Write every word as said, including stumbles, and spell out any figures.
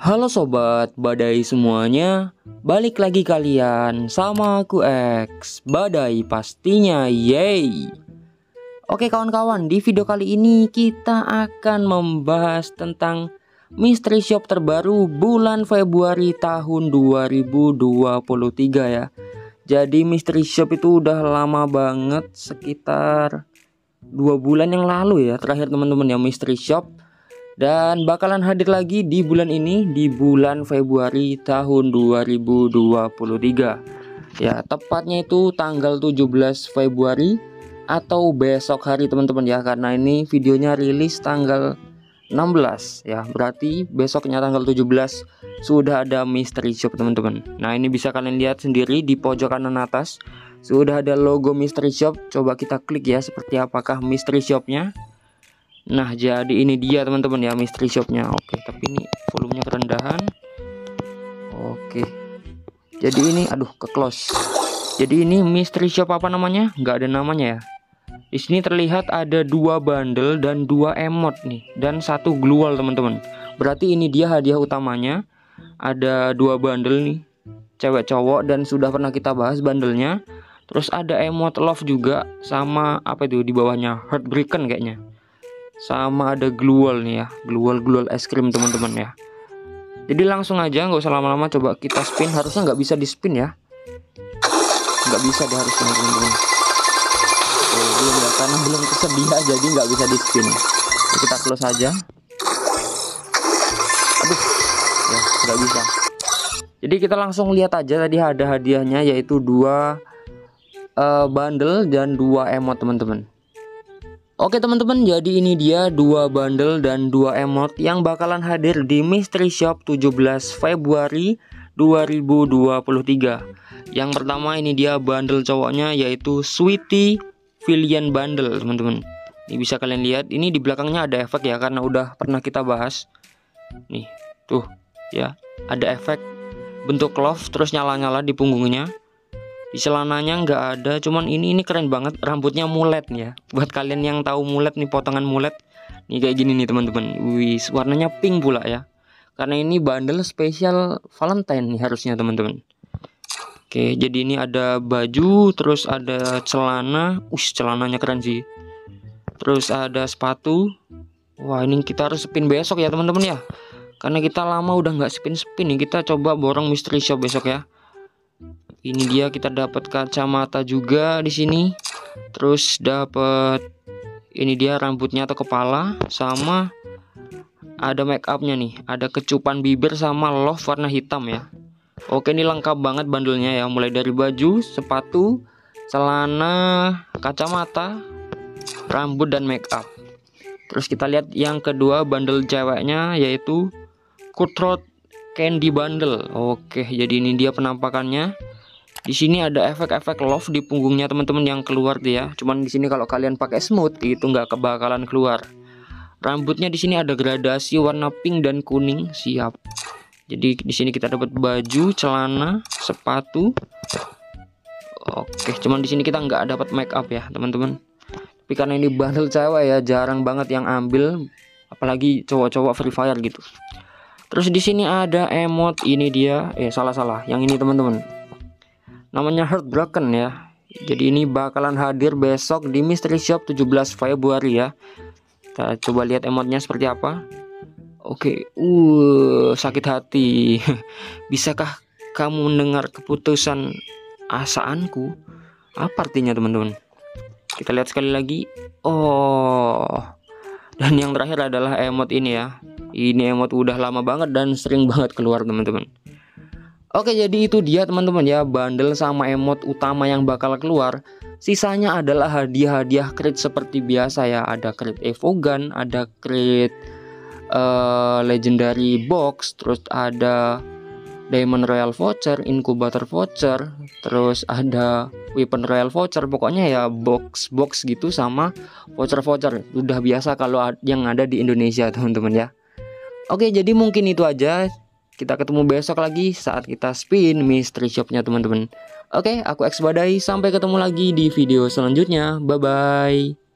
Halo sobat badai semuanya, balik lagi kalian sama aku X Badai pastinya, yeay. Oke kawan-kawan, di video kali ini kita akan membahas tentang mystery shop terbaru bulan Februari tahun dua ribu dua puluh tiga ya. Jadi mystery shop itu udah lama banget, sekitar dua bulan yang lalu ya terakhir teman-teman ya mystery shop. Dan bakalan hadir lagi di bulan ini, di bulan Februari tahun dua ribu dua puluh tiga. Ya, tepatnya itu tanggal tujuh belas Februari atau besok hari teman-teman ya, karena ini videonya rilis tanggal enam belas ya. Berarti besoknya tanggal tujuh belas sudah ada mystery shop teman-teman. Nah, ini bisa kalian lihat sendiri di pojok kanan atas. Sudah ada logo mystery shop. Coba kita klik ya, seperti apakah mystery shopnya. Nah, jadi ini dia teman-teman ya mystery shopnya. Oke, tapi ini volumenya kerendahan. Oke, jadi ini aduh ke close. Jadi ini mystery shop apa namanya? Nggak ada namanya ya. Di sini terlihat ada dua bundle dan dua emot nih, dan satu glue wall teman-teman. Berarti ini dia hadiah utamanya. Ada dua bundle nih, cewek cowok, dan sudah pernah kita bahas bundlenya. Terus ada emot love juga, sama apa itu di bawahnya, heartbreaken kayaknya. Sama ada glue wall nih ya, glue wall glue wall es krim teman-teman ya. Jadi langsung aja, nggak usah lama-lama, coba kita spin. Harusnya nggak bisa di spin ya, nggak bisa deh harusnya teman-teman. Oh, belum ya, karena belum tersedia jadi nggak bisa di spin. Jadi kita close aja. Aduh, ya nggak bisa. Jadi kita langsung lihat aja, tadi ada hadiahnya yaitu dua uh, bundle dan dua emot teman-teman. Oke teman-teman, jadi ini dia dua bundle dan dua emot yang bakalan hadir di mystery shop tujuh belas Februari dua ribu dua puluh tiga. Yang pertama ini dia bundle cowoknya yaitu Sweetie Villain Bundle teman-teman. Ini bisa kalian lihat, ini di belakangnya ada efek ya, karena udah pernah kita bahas. Nih, tuh ya, ada efek bentuk love terus nyala-nyala di punggungnya. Di celananya nggak ada, cuman ini ini keren banget, rambutnya mulet nih ya. Buat kalian yang tahu mulet nih, potongan mulet nih kayak gini nih teman-teman. Wih, warnanya pink pula ya, karena ini bundle spesial Valentine nih harusnya teman-teman. Oke, jadi ini ada baju, terus ada celana. Ush, celananya keren sih. Terus ada sepatu. Wah, ini kita harus spin besok ya teman-teman ya, karena kita lama udah nggak spin-spin nih. Kita coba borong mystery shop besok ya. Ini dia, kita dapat kacamata juga di sini. Terus dapat ini dia rambutnya atau kepala, sama ada make upnya nih. Ada kecupan bibir sama love warna hitam ya. Oke, ini lengkap banget bundlenya ya, mulai dari baju, sepatu, celana, kacamata, rambut dan make up. Terus kita lihat yang kedua bundle ceweknya yaitu Cutthroat Candy Bundle. Oke, jadi ini dia penampakannya. Di sini ada efek-efek love di punggungnya teman-teman yang keluar tuh ya. Cuman di sini kalau kalian pakai smooth itu nggak kebakalan keluar. Rambutnya di sini ada gradasi warna pink dan kuning, siap. Jadi di sini kita dapat baju, celana, sepatu. Oke, cuman di sini kita nggak dapat make up ya teman-teman. Tapi karena ini bundle cewek ya, jarang banget yang ambil, apalagi cowok-cowok Free Fire gitu. Terus di sini ada emot, ini dia, eh salah-salah, yang ini teman-teman. Namanya Heartbroken ya. Jadi ini bakalan hadir besok di mystery shop tujuh belas Februari ya. Kita coba lihat emotnya seperti apa. Oke, uh sakit hati. Bisakah kamu mendengar keputusan asaanku? Apa artinya teman-teman? Kita lihat sekali lagi. Oh, dan yang terakhir adalah emot ini ya. Ini emot udah lama banget dan sering banget keluar teman-teman. Oke, jadi itu dia teman-teman ya, bundle sama emot utama yang bakal keluar. Sisanya adalah hadiah-hadiah crate seperti biasa ya. Ada crate Evogun, ada crate uh, legendary box, terus ada Diamond Royal voucher, Incubator voucher, terus ada Weapon Royal voucher. Pokoknya ya box-box gitu sama voucher-voucher. Udah biasa kalau yang ada di Indonesia teman-teman ya. Oke, jadi mungkin itu aja. Kita ketemu besok lagi saat kita spin mystery shopnya teman-teman. Oke, aku X Badai. Sampai ketemu lagi di video selanjutnya. Bye-bye.